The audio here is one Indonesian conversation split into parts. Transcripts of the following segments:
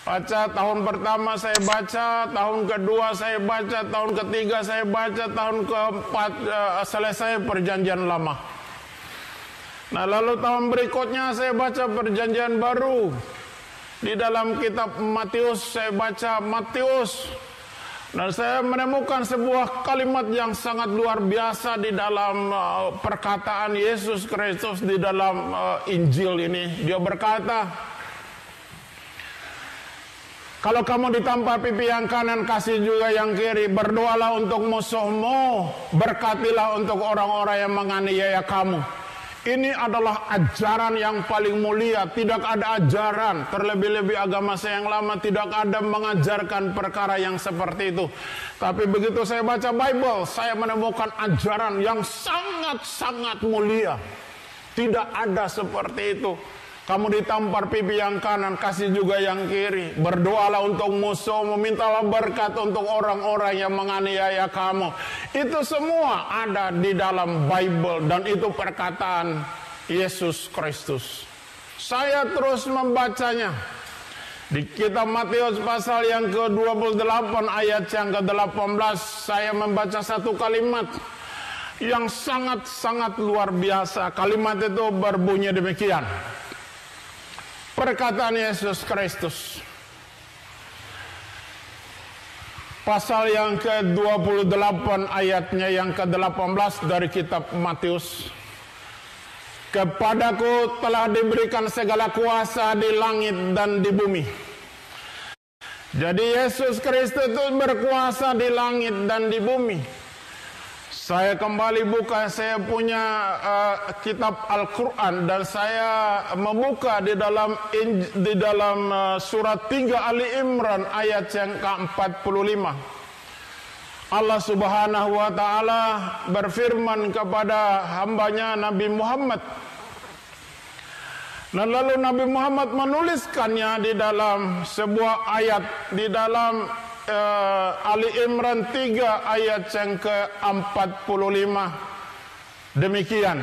Baca tahun pertama saya baca, tahun kedua saya baca, tahun ketiga saya baca, tahun keempat selesai perjanjian lama. Nah lalu tahun berikutnya saya baca perjanjian baru. Di dalam kitab Matius saya baca Matius. Dan saya menemukan sebuah kalimat yang sangat luar biasa di dalam perkataan Yesus Kristus di dalam Injil ini. Dia berkata, kalau kamu ditampar pipi yang kanan, kasih juga yang kiri. Berdoalah untuk musuhmu, berkatilah untuk orang-orang yang menganiaya kamu. Ini adalah ajaran yang paling mulia. Tidak ada ajaran, terlebih-lebih agama saya yang lama tidak ada mengajarkan perkara yang seperti itu. Tapi begitu saya baca Bible, saya menemukan ajaran yang sangat-sangat mulia. Tidak ada seperti itu. Kamu ditampar pipi yang kanan, kasih juga yang kiri. Berdoalah untuk musuh, memintalah berkat untuk orang-orang yang menganiaya kamu. Itu semua ada di dalam Bible dan itu perkataan Yesus Kristus. Saya terus membacanya. Di kitab Matius pasal yang ke-28 ayat yang ke-18 saya membaca satu kalimat yang sangat-sangat luar biasa. Kalimat itu berbunyi demikian. Perkataan Yesus Kristus. Pasal yang ke-28 ayatnya yang ke-18 dari kitab Matius. Kepadaku telah diberikan segala kuasa di langit dan di bumi. Jadi Yesus Kristus itu berkuasa di langit dan di bumi. Saya kembali buka, saya punya kitab Al-Quran dan saya membuka di dalam surat 3 Ali Imran ayat yang ke-45. Allah Subhanahu wa Ta'ala berfirman kepada hambanya Nabi Muhammad. Dan lalu Nabi Muhammad menuliskannya di dalam sebuah ayat di dalam Ali Imran 3 ayat yang ke-45. Demikian.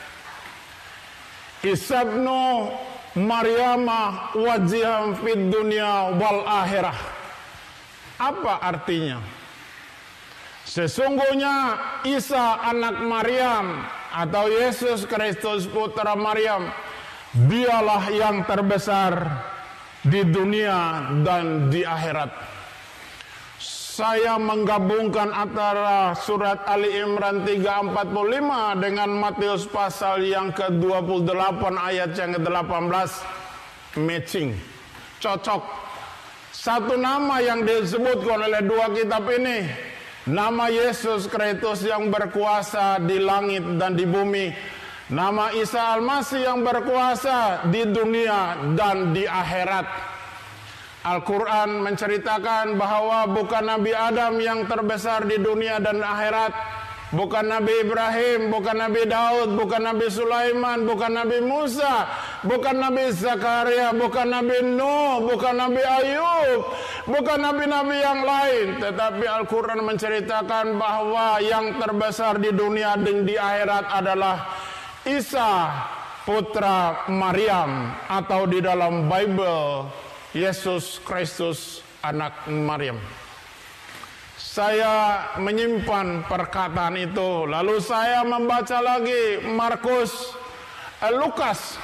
Isa ibnu Maryama wajiham fid dunya wal akhirah. Apa artinya? Sesungguhnya Isa anak Maryam atau Yesus Kristus putra Maryam, dialah yang terbesar di dunia dan di akhirat. Saya menggabungkan antara surat Ali Imran 3:45 dengan Matius pasal yang ke-28 ayat yang ke-18. Matching, cocok. Satu nama yang disebutkan oleh dua kitab ini, nama Yesus Kristus yang berkuasa di langit dan di bumi, nama Isa Al-Masih yang berkuasa di dunia dan di akhirat. Al-Quran menceritakan bahwa bukan Nabi Adam yang terbesar di dunia dan akhirat, bukan Nabi Ibrahim, bukan Nabi Daud, bukan Nabi Sulaiman, bukan Nabi Musa, bukan Nabi Zakaria, bukan Nabi Nuh, bukan Nabi Ayub, bukan nabi-nabi yang lain. Tetapi Al-Quran menceritakan bahwa yang terbesar di dunia dan di akhirat adalah Isa putra Maryam, atau di dalam Bible Yesus Kristus anak Maryam. Saya menyimpan perkataan itu. Lalu saya membaca lagi Markus, Lukas.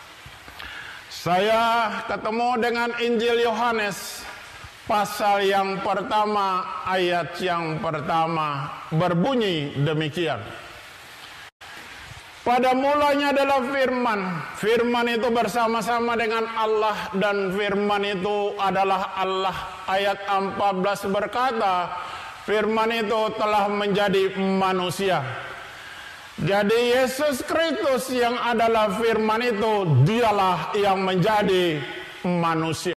Saya ketemu dengan Injil Yohanes pasal yang pertama ayat yang pertama berbunyi demikian. Pada mulanya adalah firman. Firman itu bersama-sama dengan Allah dan firman itu adalah Allah. Ayat 14 berkata, firman itu telah menjadi manusia. Jadi Yesus Kristus yang adalah firman itu, dialah yang menjadi manusia.